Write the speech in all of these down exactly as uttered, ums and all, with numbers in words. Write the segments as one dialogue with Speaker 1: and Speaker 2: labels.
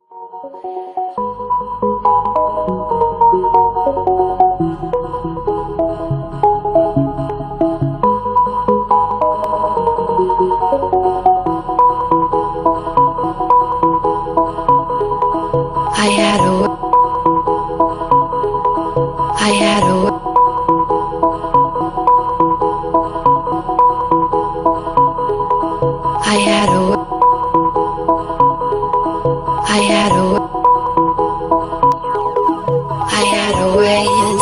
Speaker 1: I had a, I had a, I had a, I had a, I had a way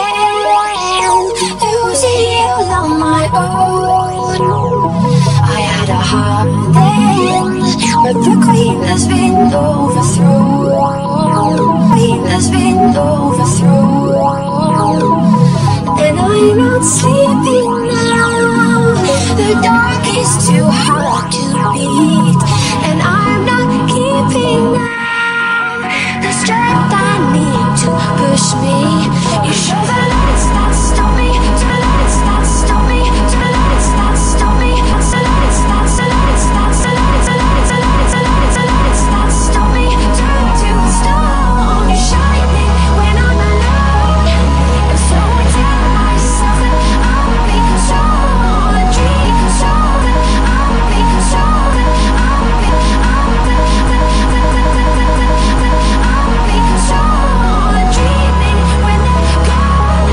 Speaker 1: to losing you on my own. I had a heart then, but the queen has been overthrown. Queen has been overthrown, and I'm not sleeping now. The dark is too hard to beat, and I'm not keeping now the strength I need to push me. You show the lights that stop me, to the lights that stop me, to the lights that stop me, to the lights that, the lights that, the lights, the lights, the lights, the lights, the lights that stop me. Turn to stone, you're shining when I'm alone. I'm slowing down myself and I won't be controlled. A dream controlled, I won't be controlled. I won't be, I won't be, I won't be controlled. Dreaming when I'm gone.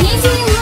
Speaker 1: If you